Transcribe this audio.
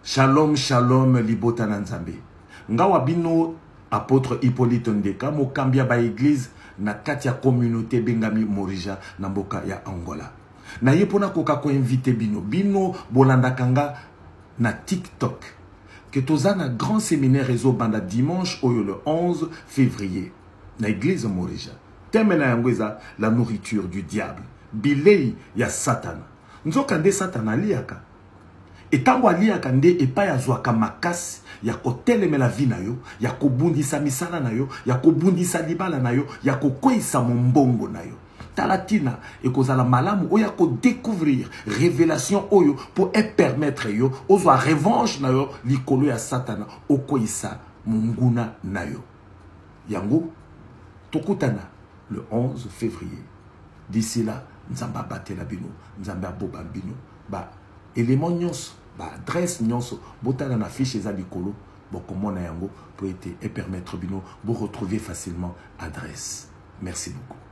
Shalom, shalom, libota na nzambe. Ngawa bino apôtre Hippolyte Ndeka, mokambia ba église na kati ya communauté bengami Morija na mboka ya Angola. Na yepona koka ko invité bino bolanda kanga na TikTok. Que tozana grand séminaire réseau banda dimanche oyo le 11 février na église Morija. Thème na yangweza la nourriture du diable. Bilei ya Satan. Nzokande Satan aliaka. Et tango aliaka nde epa ya zwaka makasi ya kotelemela vi na yo, ya kobundisa misala na yo, ya kobundisa libala na yo, ya kokweyisa mombongo na yo. Talatina ekozala malamu oya ko découvrir révélation oyo pour permettre yo ozwa revanche na yo likolo ya Satana okoyisa munguna na yo. Yango tokutana le 11 février. D'ici là, nzamba batela bino, nzamba boba bino, ba élément nyonso, ba adresse nyonso, botana na fiche eza likolo, bokomona yango pour et permettre bino, vous retrouver facilement adresse. Merci beaucoup.